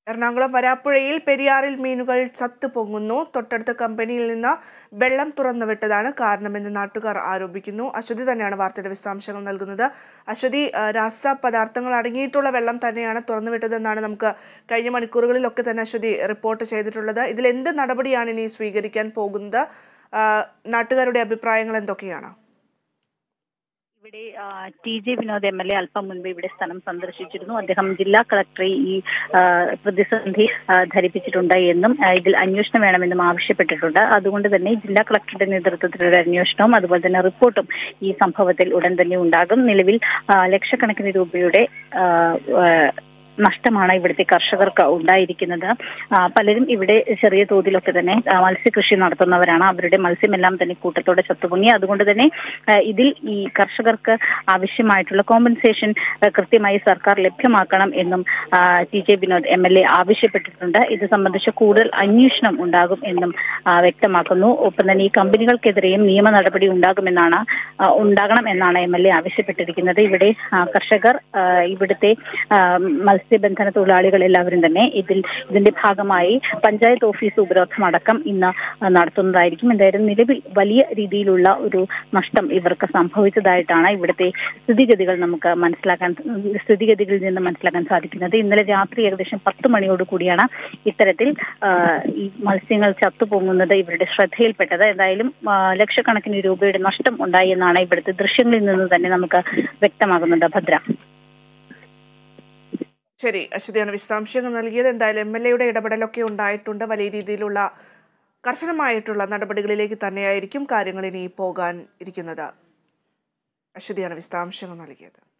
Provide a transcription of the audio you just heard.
എറണാകുളം വരാപ്പുഴയിൽ പെരിയാറിൽ മീനുകൾ ചത്തുപൊങ്ങുന്നു. തൊട്ടടുത്ത കമ്പനിയിൽ നിന്ന് വെള്ളം തുറന്നുവിട്ടതാണ് കാരണമെന്ന് നാട്ടുകാർ ആരോപിക്കുന്നു. അശ്വതി തന്നെയാണ് വാർത്തയുടെ വിശദാംശങ്ങൾ നൽകുന്നത്. അശ്വതി, രാസപദാർത്ഥങ്ങൾ അടങ്ങിയിട്ടുള്ള വെള്ളം തന്നെയാണ് തുറന്നുവിട്ടതെന്നാണ് നമുക്ക് കഴിഞ്ഞ മണിക്കൂറുകളിലൊക്കെ തന്നെ അശ്വതി റിപ്പോർട്ട് ചെയ്തിട്ടുള്ളത്. ഇതിൽ എന്ത് നടപടിയാണ് ഇനി സ്വീകരിക്കാൻ പോകുന്നത്? നാട്ടുകാരുടെ അഭിപ്രായങ്ങൾ എന്തൊക്കെയാണ്? ഇവിടെ ടി.ജെ. വിനോദ് എം.എൽ.എ. അല്പം മുൻപ് ഇവിടെ സ്ഥലം സന്ദർശിച്ചിരുന്നു. അദ്ദേഹം ജില്ലാ കളക്ടറെ ഈ പ്രതിസന്ധി ധരിപ്പിച്ചിട്ടുണ്ട് എന്നും ഇതിൽ അന്വേഷണം വേണമെന്നും ആവശ്യപ്പെട്ടിട്ടുണ്ട്. അതുകൊണ്ട് തന്നെ ജില്ലാ കളക്ടറുടെ നേതൃത്വത്തിലുള്ള അന്വേഷണവും അതുപോലെ തന്നെ റിപ്പോർട്ടും ഈ സംഭവത്തിൽ ഉടൻ തന്നെ ഉണ്ടാകും. നിലവിൽ ലക്ഷക്കണക്കിന് രൂപയുടെ നഷ്ടമാണ് ഇവിടുത്തെ കർഷകർക്ക് ഉണ്ടായിരിക്കുന്നത്. പലരും ഇവിടെ ചെറിയ തോതിലൊക്കെ തന്നെ മത്സ്യകൃഷി നടത്തുന്നവരാണ്. അവരുടെ മത്സ്യമെല്ലാം തന്നെ കൂട്ടത്തോടെ ചത്തുപൊങ്ങി. അതുകൊണ്ട് തന്നെ ഇതിൽ ഈ കർഷകർക്ക് ആവശ്യമായിട്ടുള്ള കോമ്പൻസേഷൻ കൃത്യമായി സർക്കാർ ലഭ്യമാക്കണം എന്നും ടി.ജെ. വിനോദ് എം.എൽ.എ. ആവശ്യപ്പെട്ടിട്ടുണ്ട്. ഇത് സംബന്ധിച്ച് കൂടുതൽ അന്വേഷണം ഉണ്ടാകും എന്നും വ്യക്തമാക്കുന്നു. ഒപ്പം തന്നെ ഈ കമ്പനികൾക്കെതിരെയും നിയമ നടപടി ഉണ്ടാകണം എന്നാണ് എം.എൽ.എ. ആവശ്യപ്പെട്ടിരിക്കുന്നത്. ഇവിടെ കർഷകർ, ഇവിടുത്തെ മത്സ്യബന്ധന തൊഴിലാളികൾ എല്ലാവരും തന്നെ ഇതിന്റെ ഭാഗമായി പഞ്ചായത്ത് ഓഫീസ് ഉപരോധം അടക്കം ഇന്ന് നടത്തുന്നതായിരിക്കും. എന്തായാലും നിലവിൽ വലിയ രീതിയിലുള്ള ഒരു നഷ്ടം ഇവർക്ക് സംഭവിച്ചതായിട്ടാണ് ഇവിടുത്തെ സ്ഥിതിഗതികളിൽ നിന്ന് മനസ്സിലാക്കാൻ സാധിക്കുന്നത്. ഇന്നലെ രാത്രി ഏകദേശം 10 മണിയോടുകൂടിയാണ് ഇത്തരത്തിൽ ഈ മത്സ്യങ്ങൾ ചത്തുപൊങ്ങുന്നത് ഇവരുടെ ശ്രദ്ധയിൽപ്പെട്ടത്. എന്തായാലും ലക്ഷക്കണക്കിന് രൂപയുടെ നഷ്ടം ഉണ്ടായി എന്നാണ് ഇവിടുത്തെ ദൃശ്യങ്ങളിൽ നിന്ന് തന്നെ നമുക്ക് വ്യക്തമാകുന്നത്. ഭദ്ര. ശരി, അശ്വതിയാണ് വിശദാംശങ്ങൾ നൽകിയത്. എന്തായാലും എം.എൽ.എയുടെ ഇടപെടലൊക്കെ ഉണ്ടായിട്ടുണ്ട്. വലിയ രീതിയിലുള്ള കർശനമായിട്ടുള്ള നടപടികളിലേക്ക് തന്നെയായിരിക്കും കാര്യങ്ങൾ ഇനി പോകാൻ ഇരിക്കുന്നത്. അശ്വതിയാണ് വിശദാംശങ്ങൾ നൽകിയത്.